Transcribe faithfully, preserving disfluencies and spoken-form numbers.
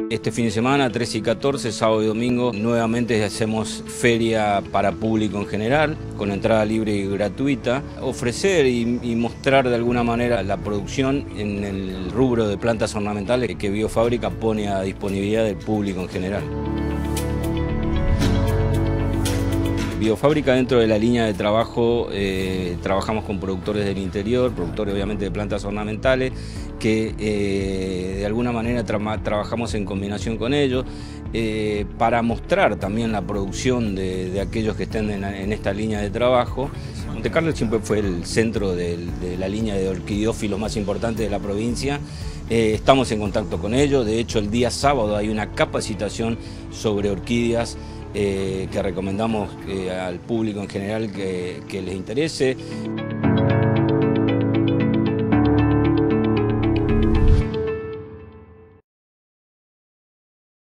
Este fin de semana, trece y catorce, sábado y domingo, nuevamente hacemos feria para público en general, con entrada libre y gratuita. Ofrecer y, y mostrar de alguna manera la producción en el rubro de plantas ornamentales que Biofábrica pone a disponibilidad del público en general. Biofábrica, dentro de la línea de trabajo, eh, trabajamos con productores del interior, productores obviamente de plantas ornamentales, que eh, de alguna manera tra trabajamos en combinación con ellos, eh, para mostrar también la producción de, de aquellos que estén en, en esta línea de trabajo. Monte Carlo siempre fue el centro de, de la línea de orquidiófilos más importante de la provincia. Eh, estamos en contacto con ellos, de hecho el día sábado hay una capacitación sobre orquídeas Eh, que recomendamos eh, al público en general que, que les interese.